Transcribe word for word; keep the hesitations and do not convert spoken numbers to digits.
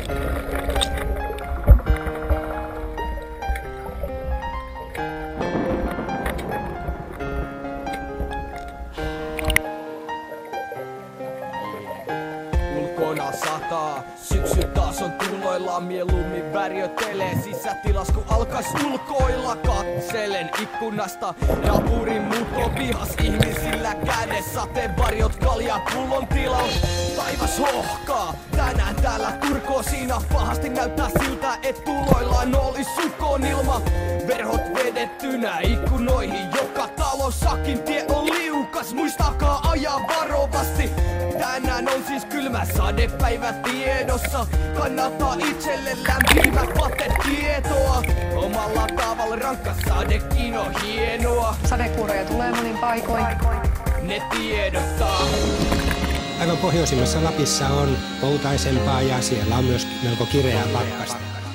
Ulkona sataa, syksy taas on tuloillaan, mieluummin värjötelee sisätilas kun alkais ulkoilla. Katselen ikkunasta, napurin muut on vihas, ihmisillä kädessä sateenvarjot, kalja, pullon tilaus. Taivas hohkaa, tänään täällä turkoo, siinä pahasti näyttää siltä, et tuloillaan olis sukonilma. Verhot vedettynä ikkunoihin, joka talossakin tie on liukas, muistakaa ajaa varovasti. Tänään on siis kylmä sadepäivä tiedossa, kannattaa itselle lämpimät vaatteet tietoa. Omalla tavalla rankka sadekino hienoa. Sadekuuroja tulee monin paikoin. Ne tiedottaa. Aivan pohjoisimmassa Lapissa on poutaisempaa ja siellä on myös melko kireää pakkasta.